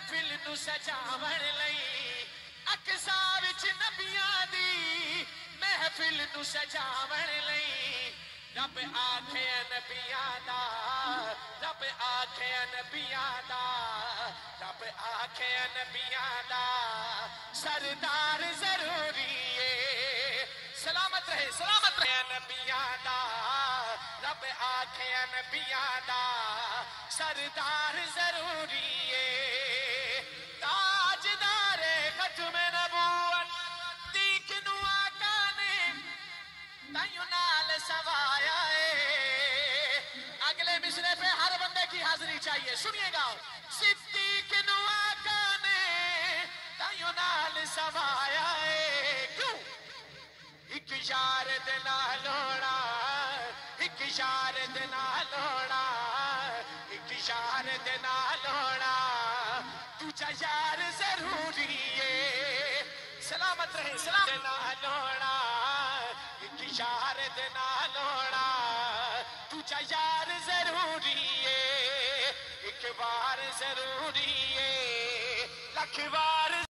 محفل نو سجاون لئی اقصا وچ نبیاں دی محفل نو سجاون لئی رب آکھے نبیاں دا رب آکھے نبیاں دا رب آکھے نبیاں دا سردار ضروری ہے سلامت رہے نبیاں دا رب آکھے نبیاں دا سردار ضروری ہے تاجدار ختم نبوت دیکھ نو آقا نے تائیوں نال سوایا ہے اگلے مصرے پہ ہر بندے کی حاضری چاہیے سنیے گا صدیق نو آقا نے تائیوں نال سوایا ہے کیوں ایک یار دے نال ہونا ایک یار دے نال ہونا ایک یار دے نال ہونا تجھا یار ضروری ہے سلامت رہے سلامت نال ہونا ایک یار دے نال ہونا تجھا یار ضروری ہے ایک بار ضروری ہے لکھ بار